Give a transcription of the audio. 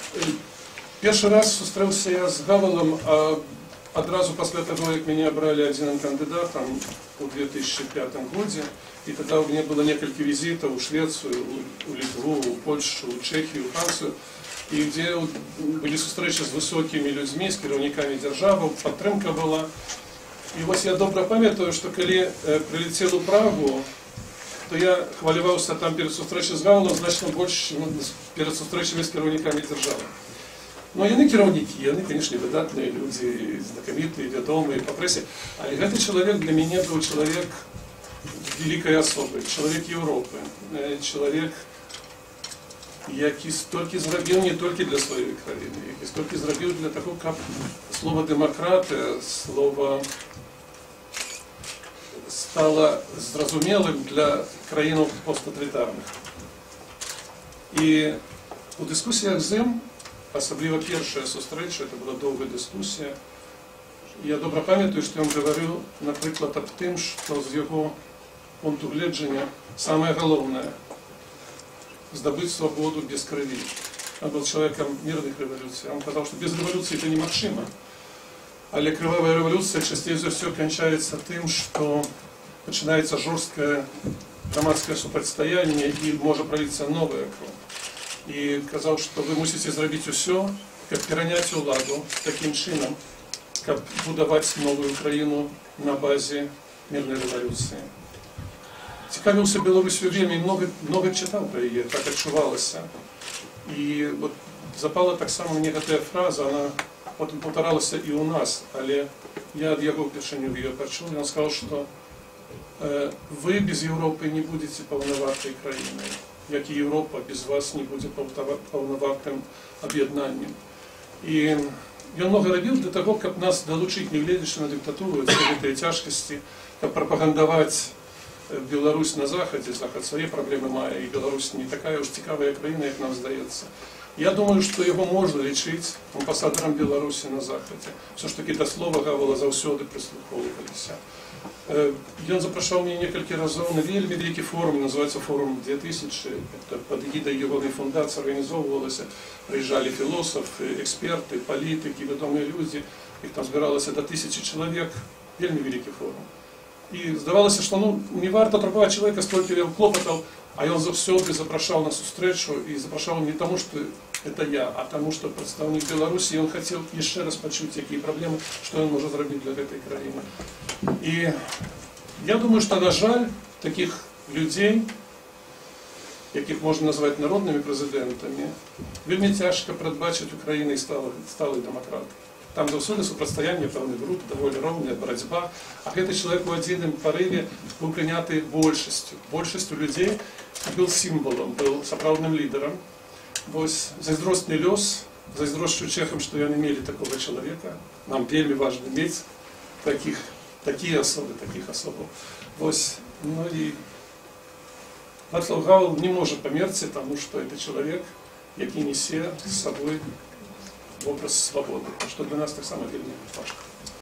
Першы раз сустрэўся я з Гавелам адразу пасля таго, як мяне абралі адзіным кандыдатам у 2005 годзе. І тогда у меня было некалькі візітаў у Швецыю, у Літву, у Польшу, у Чэхію, у Францыю, і дзе былі сустрэчы з высокімі людзьмі, з кіраўнікамі дзяржаваў, падтрымка была. І вось я добра памятаю, што калі прилетел у Прагу, то я хваляваўся там перед сустрэчай з Гавелам значна больш, чым перед сустрэчамі з кіраўнікамі дзяржавы. Ну, яны кіраўнікі, яны, конечно, выдатныя людзі, знакамітыя, вядомыя па прэсе, але гэты чалавек для мяне быў чалавек великой особы, человек Европы, человек, які столькі зрабіў не толькі для сваёй краіны, які столькі зрабіў для таго, каб слово «дэмакратыя», слово стало зразумелым для краінаў посттоталітарных. І у дыскусіях з ім, асабліва першая сустрэча, это была доўгая дыскусія, я добра памятаю, што ён гаварыў, напрыклад, аб тым, што з яго пункту гледжання самое галоўнае – здобыть свободу без крови. Он был человеком мирных революций. Он сказал, что без революции это немагчыма. Але кровавая революция часцей за все кончается тем, что начинается жесткое громадское супрацьстаяние и может пролиться новая кровь. И сказал, что вы мусите зрабіць усё, как пераняць уладу таким чином, как будовать новую Украину на базе мирной революции. Цікавіўся Беларусью вельмі, много читал про яе, так адчувалася. І вот запала таксама мне гэтая фраза, она потым паўтаралася і ў нас, але я ад яго ўпершыню яе пачуў. Ён сказал, что вы без Европы не будете паўнавартай краінай, як і Европа без вас не будзе паўнавартым аб'яднаннем. І ён много рабіў для того, каб нас далучыць, не гледзячы на дыктатуру, гэтыя цяжкасці, каб прапагандаваць Беларусь на Захаде, Захад свои проблемы мае, и Беларусь не такая уж цікавая краіна, як нам здаецца. Я думаю, что его можно лічыць амбасадаром Беларусі на Захаде. Все ж таки до слова Гавела заўсёды прислухоўваліся. Ён запрашаў мне некалькі разоў на вельмі вялікі форум, называется форум 2000, это под эгидай егонай фундацыі арганізоўвалася, прыязджалі філосафы, эксперты, палітыкі, вядомыя людзі, іх там збіралася до 1000 чалавек, вельмі вялікі форум. І здавалося, што не варта турбаваць чалавека, столькі ён клопатаў, а ён заўсёды запрашаў на сустрэчу і запрашаў не таму, што это я, а таму, што прадстаўнік Беларусі, ён хацеў яшчэ раз пачуць, якія праблемы, што ён можа зрабіць для гэтай краіны. І я думаю, што, на жаль, такіх людзей, якіх можна назваць народнымі прэзідэнтамі, вельмі цяжка прадбачыць у краіны сталай дэмакраты. Там заўсёды супрацьстаянне пэўных груп, даволі роўная барацьба, а гэты чалавек у адзіным парыве быў прыняты большасцю людзей, быў сімвалам, быў сапраўдным лідарам. Вось зайздросны лёс, зайздрошчу чэхам, што яны мелі такога чалавека. Нам вельмі важна мець такія асобы, такіх асобаў. Вось, ну і Вацлаў Гавел не можа памерці, таму што это чалавек, які несе з сабой образ свободы, что для нас так само вельмі важно.